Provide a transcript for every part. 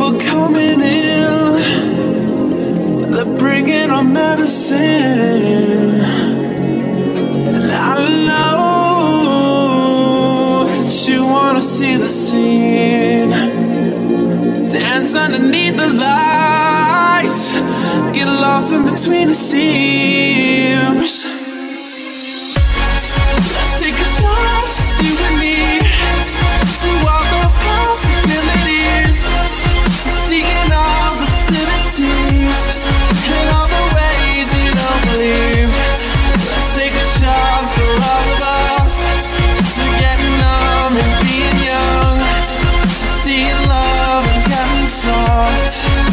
people coming in. They're bringing our medicine. And I know that you wanna see the scene. Dance underneath the lights. Get lost in between the seams. Take a shot, just you and me, to all the possibilities, seeing all the cities and all the ways you don't believe. Let's take a shot for all of us, to getting numb and being young, to seeing love and getting fucked.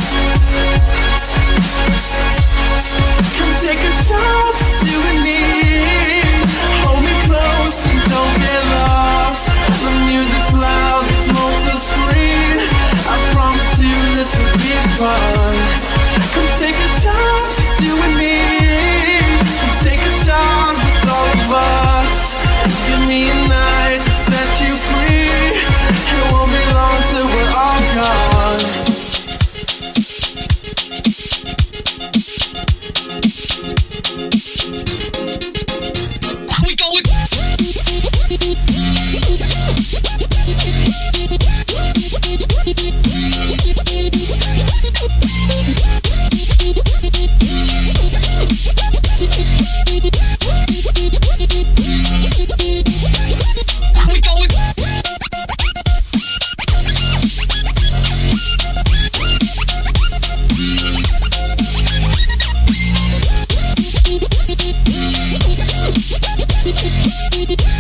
Come take a shot, just you and me. Hold me close and don't get lost. The music's loud, the smoke's a screen. I promise you this will be fun. Come take a shot, just you and me. Come take a shot with all of us. Give me a night to set you free. It won't be long till we're all gone. We